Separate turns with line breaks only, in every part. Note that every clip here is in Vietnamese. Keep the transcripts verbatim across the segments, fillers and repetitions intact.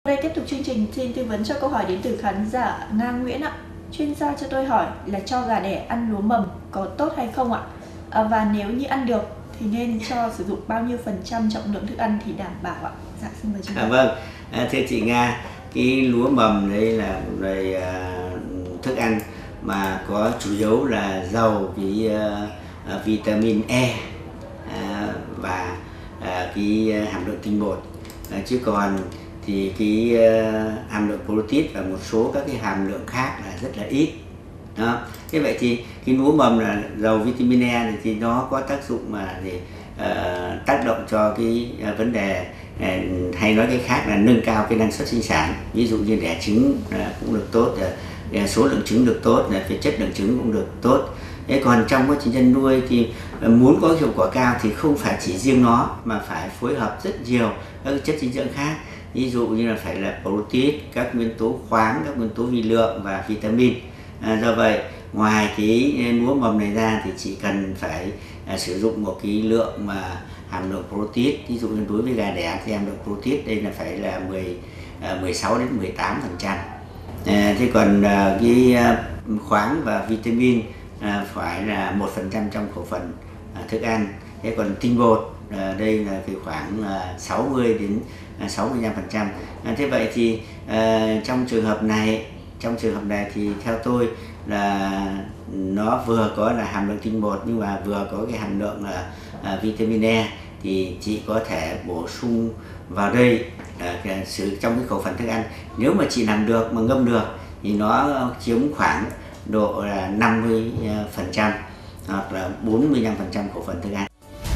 Đây tiếp tục chương trình xin tư vấn cho câu hỏi đến từ khán giả Nga Nguyễn ạ. Chuyên gia cho tôi hỏi là cho gà đẻ ăn lúa mầm có tốt hay không ạ? À, và nếu như ăn được thì nên cho sử dụng bao nhiêu phần trăm trọng lượng thức ăn thì đảm bảo ạ? Dạ xin mời chuyên gia.
À, vâng, à, thưa chị Nga, cái lúa mầm đây là một loại à, thức ăn mà có chủ yếu là giàu cái à, à, vitamin E à, và à, cái hàm lượng tinh bột, à, chứ còn thì cái uh, hàm lượng protein và một số các cái hàm lượng khác là rất là ít. Đó. Thế vậy thì cái lúa mầm là giàu vitamin E này thì nó có tác dụng mà để uh, tác động cho cái uh, vấn đề uh, hay nói cái khác là nâng cao cái năng suất sinh sản, ví dụ như đẻ trứng uh, cũng được tốt, uh, số lượng trứng được tốt, uh, về chất lượng trứng cũng được tốt. Thế còn trong quá trình chăn nuôi thì uh, muốn có hiệu quả cao thì không phải chỉ riêng nó mà phải phối hợp rất nhiều các chất dinh dưỡng khác. Ví dụ như là phải là protein, các nguyên tố khoáng, các nguyên tố vi lượng và vitamin. À, do vậy, ngoài cái lúa mầm này ra thì chỉ cần phải à, sử dụng một cái lượng mà hàm lượng protein. Ví dụ như đối với gà đẻ thì hàm lượng protein đây là phải là mười, à, mười sáu đến mười tám phần trăm. À, thế còn à, cái à, khoáng và vitamin à, phải là một phần trăm trong khẩu phần à, thức ăn. Thế còn tinh bột à, đây là cái khoảng à, sáu mươi đến sáu mươi lăm phần trăm. À, thế vậy thì à, trong trường hợp này trong trường hợp này thì theo tôi là nó vừa có là hàm lượng tinh bột nhưng mà vừa có cái hàm lượng là à, vitamin E, thì chị có thể bổ sung vào đây à, sự trong cái khẩu phần thức ăn. Nếu mà chị làm được mà ngâm được thì nó chiếm khoảng độ là năm mươi phần trăm hoặc là bốn mươi lăm phần trăm khẩu phần thức ăn.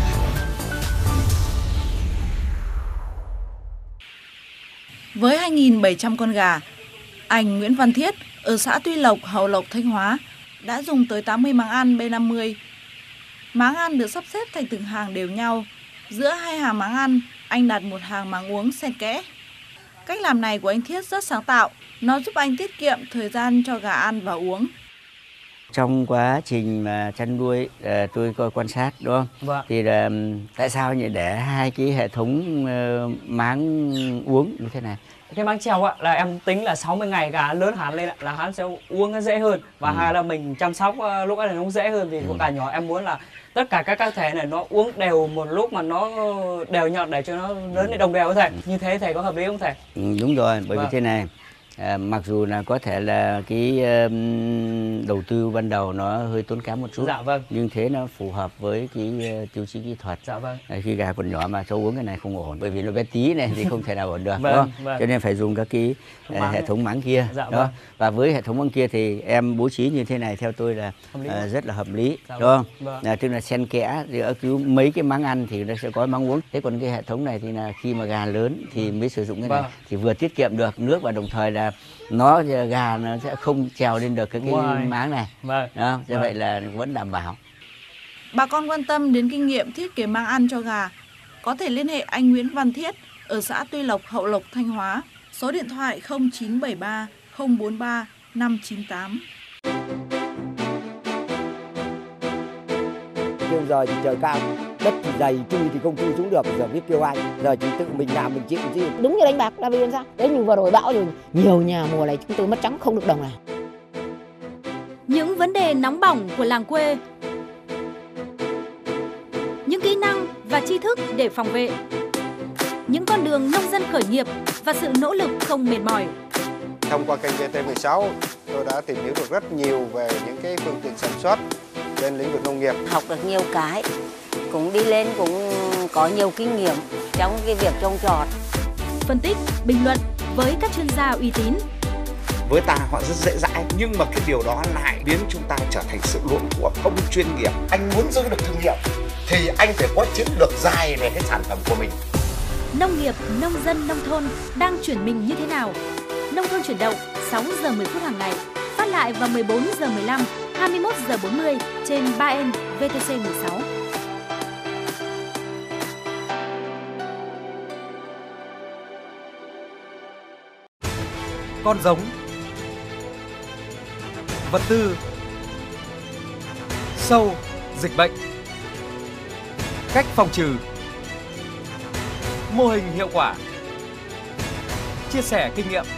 Với hai nghìn bảy trăm con gà, anh Nguyễn Văn Thiết ở xã Tuy Lộc, Hậu Lộc, Thanh Hóa đã dùng tới tám mươi máng ăn B năm mươi. Máng ăn được sắp xếp thành từng hàng đều nhau. Giữa hai hàng máng ăn, anh đặt một hàng máng uống xen kẽ. Cách làm này của anh Thiết rất sáng tạo, nó giúp anh tiết kiệm thời gian cho gà ăn và uống.
Trong quá trình mà chăn nuôi tôi coi quan sát, đúng không? Vâng. Thì là tại sao nhỉ để hai cái hệ thống máng uống như thế này?
Cái máng treo ạ là em tính là sáu mươi ngày gà lớn hẳn lên là hắn sẽ uống nó dễ hơn, và ừ. hai là mình chăm sóc lúc ấy là nó dễ hơn, vì ừ. của gà nhỏ em muốn là tất cả các cá thể này nó uống đều một lúc mà nó đều nhọn để cho nó lớn lên đồng đều thầy. Như thế thầy có hợp lý không thầy?
Ừ, đúng rồi, bởi
vâng.
vì thế này. À, mặc dù là có thể là cái um, đầu tư ban đầu nó hơi tốn kém một chút,
dạ vâng.
nhưng thế nó phù hợp với cái uh, tiêu chí kỹ thuật.
Dạ vâng.
À, khi gà còn nhỏ mà cho uống cái này không ổn, bởi vì nó bé tí này thì không thể nào ổn được,
vâng,
đúng không?
Vâng.
Cho nên phải dùng các cái uh, hệ thống máng kia.
Dạ
đó.
Vâng.
Và với hệ thống máng kia thì em bố trí như thế này theo tôi là uh, rất là hợp lý,
dạ
đúng không?
Vâng.
À, tức là xen kẽ giữa cứ mấy cái máng ăn thì nó sẽ có máng uống. Thế còn cái hệ thống này thì là khi mà gà lớn thì mới sử dụng cái này, vâng. thì vừa tiết kiệm được nước và đồng thời là nó gà nó sẽ không trèo lên được cái, cái wow. máng này.
Vâng.
Đó, như
vâng.
vậy là vẫn đảm bảo.
Bà con quan tâm đến kinh nghiệm thiết kế máng ăn cho gà, có thể liên hệ anh Nguyễn Văn Thiết ở xã Tuy Lộc, Hậu Lộc, Thanh Hóa, số điện thoại không chín bảy ba không bốn ba năm chín tám.
Bây giờ thì trời cao, đất thì dày, chui thì không chui xuống được, giờ biết kêu ai, giờ chỉ tự mình làm mình chịu chứ.
Đúng như đánh bạc là vì làm sao? Đấy, nhưng vừa rồi bão rồi, nhiều nhà mùa này chúng tôi mất trắng không được đồng nào.
Những vấn đề nóng bỏng của làng quê, những kỹ năng và tri thức để phòng vệ, những con đường nông dân khởi nghiệp và sự nỗ lực không mệt mỏi.
Thông qua kênh vê tê mười sáu, tôi đã tìm hiểu được rất nhiều về những cái phương tiện sản xuất trên lĩnh vực nông nghiệp.
Học được nhiều cái, cũng đi lên cũng có nhiều kinh nghiệm trong cái việc trồng trọt.
Phân tích, bình luận với các chuyên gia uy tín.
Với ta họ rất dễ dãi, nhưng mà cái điều đó lại biến chúng ta trở thành sự luống cuống không chuyên nghiệp.
Anh muốn giữ được thương hiệu thì anh phải có chiến lược dài về cái sản phẩm của mình.
Nông nghiệp, nông dân, nông thôn đang chuyển mình như thế nào? Nông thôn chuyển động sáu giờ mười phút hàng ngày, phát lại vào mười bốn giờ mười lăm, hai mươi mốt giờ bốn mươi trên ba N vê tê xê mười sáu.
Con giống, vật tư, sâu, dịch bệnh, cách phòng trừ, mô hình hiệu quả. chia sẻ kinh nghiệm.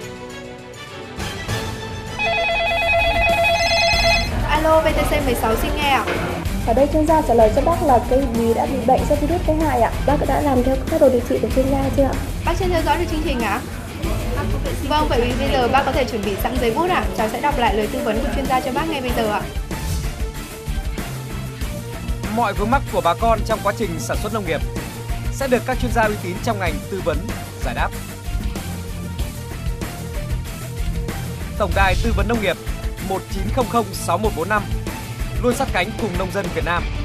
Alo, vê tê xê mười sáu xin nghe ạ.
Ở đây chuyên gia trả lời cho bác là cây bí đã bị bệnh do virus gây hại ạ. Bác đã làm theo phác đồ điều trị của chuyên gia chưa ạ?
Bác chưa theo dõi được chương trình ạ? Vâng, vậy vì bây giờ bác có thể chuẩn bị sẵn giấy bút ạ. Cháu sẽ đọc lại lời tư vấn của chuyên gia cho bác ngay bây giờ ạ.
Mọi vướng mắc của bà con trong quá trình sản xuất nông nghiệp sẽ được các chuyên gia uy tín trong ngành tư vấn, giải đáp. Tổng đài tư vấn nông nghiệp một chín không không sáu một bốn năm luôn sát cánh cùng nông dân Việt Nam.